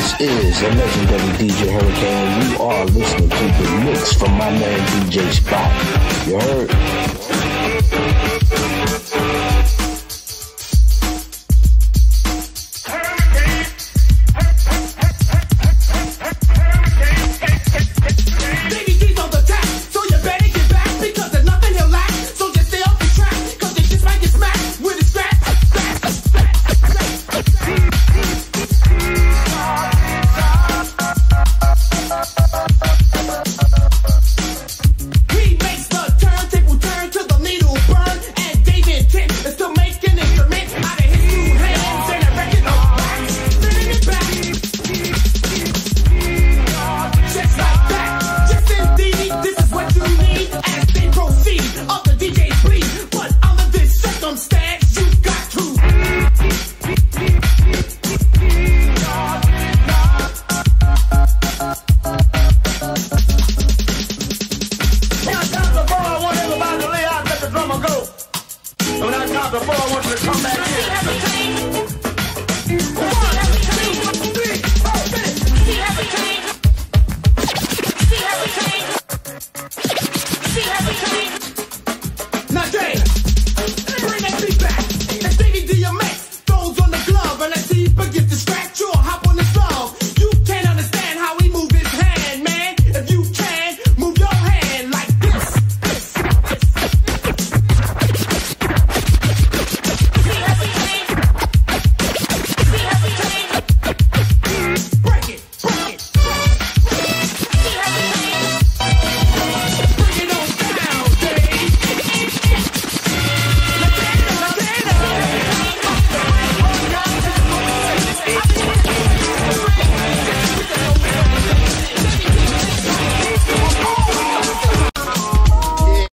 This is a legendary DJ Hurricane. You are listening to the mix from my man DJ Spot. You heard? When I count to 4, I want you to come back here.